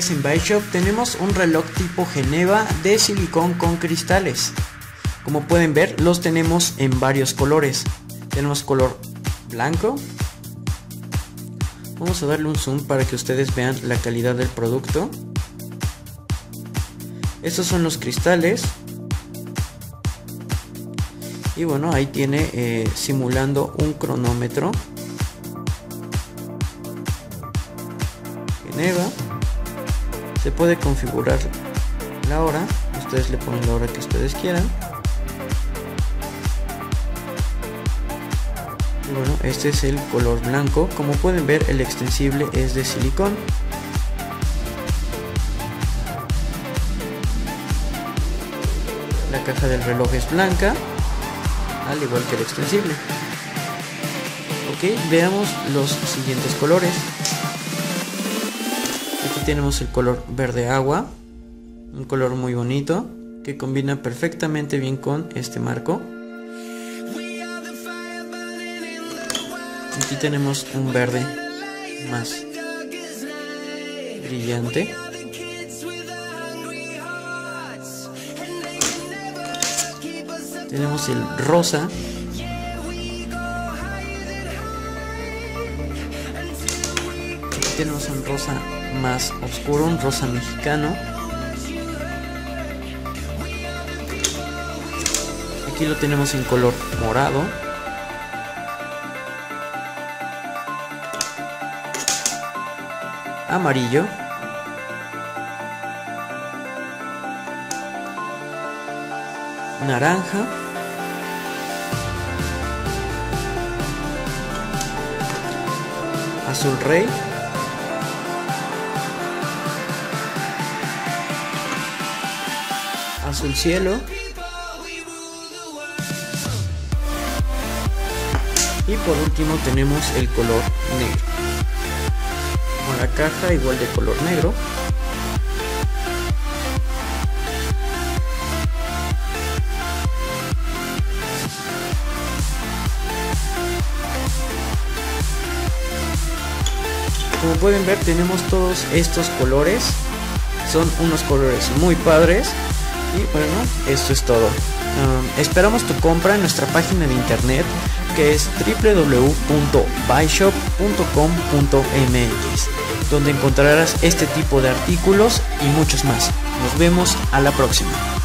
ustedes en Byshop tenemos un reloj tipo Geneva de silicón con cristales. Como pueden ver, los tenemos en varios colores. Tenemos color blanco. Vamos a darle un zoom para que ustedes vean la calidad del producto. Estos son los cristales. Y bueno, ahí tiene simulando un cronómetro. Geneva. Se puede configurar la hora. Ustedes le ponen la hora que ustedes quieran. Y bueno, este es el color blanco. Como pueden ver, el extensible es de silicón. La caja del reloj es blanca, al igual que el extensible. Ok, veamos los siguientes colores. Aquí tenemos el color verde agua, un color muy bonito que combina perfectamente bien con este marco. Aquí tenemos un verde más brillante. Tenemos el rosa. Aquí tenemos un rosa más oscuro, un rosa mexicano. Aquí lo tenemos en color morado. Amarillo. Naranja. Azul rey. Azul cielo. Y por último tenemos el color negro. Con la caja igual de color negro. Como pueden ver, tenemos todos estos colores. Son unos colores muy padres. Y bueno, esto es todo. Esperamos tu compra en nuestra página de internet, que es www.byshop.com.mx, donde encontrarás este tipo de artículos y muchos más. Nos vemos a la próxima.